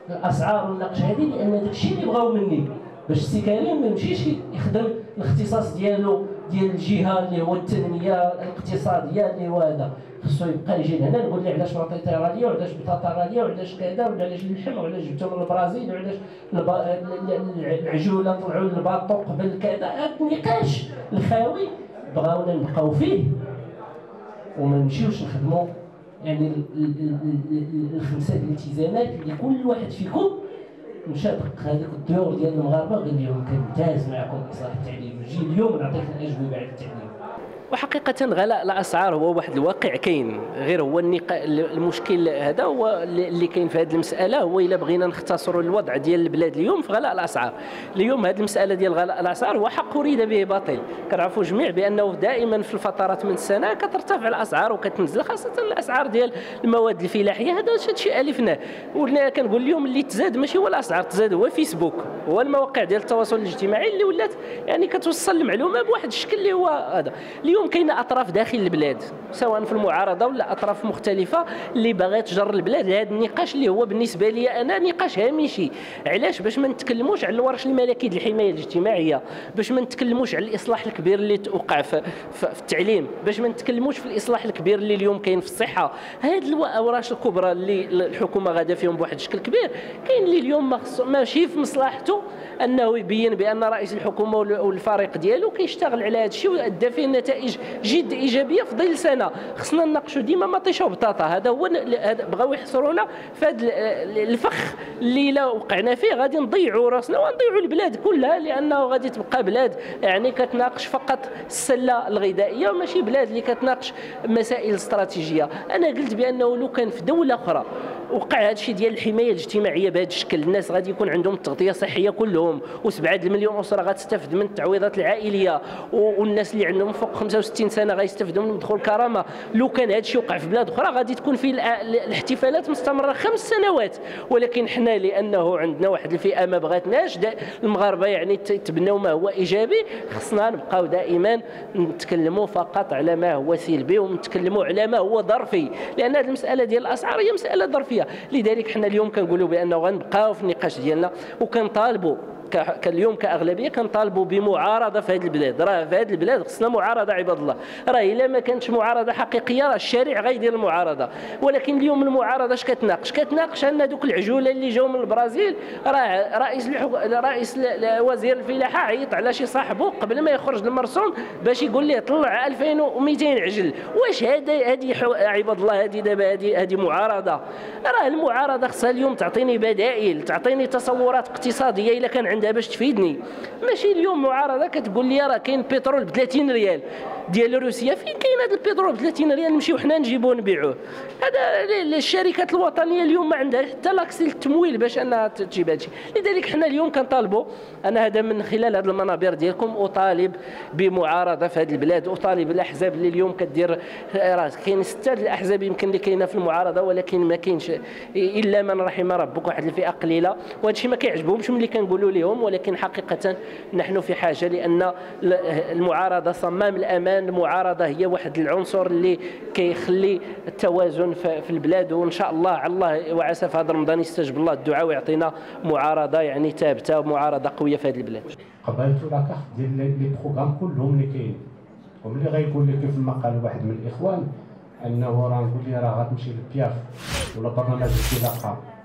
الاسعار والنقش هذه، لان داك الشيء اللي بغاو مني باش السي كريم ما يمشيش يخدم الاختصاص ديالو ديال الجهه اللي هو التنميه الاقتصاديه اللي هو هذا. خصو يبقى يجي لهنا نقول ليه علاش بطاطا راليه وعلاش بطاطا راليه وعلاش كذا وعلاش اللحم وعلاش جبتو من البرازيل وعلاش العجوله طلعوا للباطو قبل كذا. هذا النقاش الخاوي بغاونا نبقاو فيه وما نمشيوش نخدموا يعني الخمسه الالتزامات اللي كل واحد فيكم مشى دق هذيك الديور ديال المغاربه وقال لهم كنمتاز معكم اصلاح التعليم، نجي اليوم نعطيك الاجوبه على التعليم. وحقيقة غلاء الأسعار هو واحد الواقع كاين، غير هو المشكل هذا هو اللي كاين في هذه المسألة. هو إلا بغينا نختصروا الوضع ديال البلاد اليوم في غلاء الأسعار، اليوم هذه المسألة ديال غلاء الأسعار هو حق أريد به باطل. كنعرفوا جميع بأنه دائما في الفترات من السنة كترتفع الأسعار وكتنزل، خاصة الأسعار ديال المواد الفلاحية. هذا شيء ألفناه، ولا كنقول اليوم اللي تزاد ماشي هو الأسعار، تزاد هو فيسبوك، هو المواقع ديال التواصل الاجتماعي اللي ولات يعني كتوصل المعلومة بواحد الشكل اللي هو هذا. اليوم كاينه اطراف داخل البلاد سواء في المعارضه ولا اطراف مختلفه اللي باغيه تجر البلاد لهذا النقاش اللي هو بالنسبه لي انا نقاش هامشي. علاش؟ باش ما نتكلموش على الورش الملكي ديال الحمايه الاجتماعيه، باش ما نتكلموش على الاصلاح الكبير اللي توقع في التعليم، باش ما نتكلموش في الاصلاح الكبير اللي اليوم كاين في الصحه. هاد الورش الكبرى اللي الحكومه غاده فيهم بواحد الشكل كبير، كاين اللي اليوم ماشي في مصلحته انه يبين بان رئيس الحكومه والفريق ديالو كيشتغل على هذا الشيء وادى فيه نتائج جد ايجابيه في ظل سنه. خصنا نناقشوا ديما مطيشه وبطاطا. هذا هو بغاو يحصرونا في هذا الفخ اللي لا وقعنا فيه، غادي نضيعوا راسنا ونضيعوا البلاد كلها، لانه غادي تبقى بلاد يعني كتناقش فقط السله الغذائيه وماشي بلاد اللي كتناقش مسائل استراتيجيه. انا قلت بانه لو كان في دوله اخرى وقع هذا الشيء ديال الحمايه الاجتماعيه بهذا الشكل، الناس غادي يكون عندهم التغطيه الصحيه كلهم، و7 المليون اسره غتستافد من التعويضات العائليه، والناس اللي عندهم فوق 65 سنه غيستافدوا من دخول الكرامه. لو كان هذا الشيء وقع في بلاد اخرى غادي تكون فيه الاحتفالات مستمره 5 سنوات. ولكن حنا لانه عندنا واحد الفئه ما بغاتناش المغاربه يعني يتبناو ما هو ايجابي، خصنا نبقاو دائما نتكلموا فقط على ما هو سلبي ونتكلموا على ما هو ظرفي، لان هذه المساله ديال الاسعار هي مساله ظرفيه. لذلك حنا اليوم كنقولوا بانه غنبقاو في النقاش ديالنا، وكنطالبوا اليوم كاغلبيه كنطالبوا بمعارضه في هذه البلاد. راه في هذه البلاد خصنا معارضه عباد الله. راه الا ما كانتش معارضه حقيقيه راه الشارع غيدير المعارضه. ولكن اليوم المعارضه اش كتناقش ان دوك العجوله اللي جاو من البرازيل، راه رئيس وزير الفلاحه عيط على شي صاحبه قبل ما يخرج للمرسوم باش يقول ليه طلع 2200 عجل. واش هذه عباد الله هذه دابا هذه معارضه؟ راه المعارضه خصها اليوم تعطيني بدائل، تعطيني تصورات اقتصاديه الا كان عندها باش تفيدني. ماشي اليوم معارضه كتقول لي راه كاين بترول ب 30 ريال ديال روسيا. فين كاين هذا البترول ب 30 ريال نمشيو حنا نجيبوه ونبيعوه؟ هذا الشركات الوطنيه اليوم ما عندها حتى لاكسي للتمويل باش انها تجيب هذا الشيء. لذلك حنا اليوم كنطالبوا، انا هذا من خلال هذه المنابر ديالكم اطالب بمعارضه في هذه البلاد، اطالب الاحزاب اللي اليوم كدير راه كاين 6 الاحزاب يمكن اللي كاينه في المعارضه، ولكن ما كاينش الا من رحم ربك، واحد الفئه قليله، وهذا الشيء ما كيعجبهمش ملي كنقولوا لهم. ولكن حقيقه نحن في حاجه، لان المعارضه صمام الامان. المعارضه هي واحد العنصر اللي كيخلي التوازن في البلاد، وان شاء الله على الله وعسى في هذا رمضان يستجب الله الدعاء ويعطينا معارضه يعني ثابته ومعارضه قويه في هذه البلاد. قبلتوا لاكارت ديال لي بروغرام كلهم اللي كاين، وملي غيقول لك في المقال واحد من الاخوان انه راه نقول لي راه غتمشي للبياف ولا برنامج الانطلاقه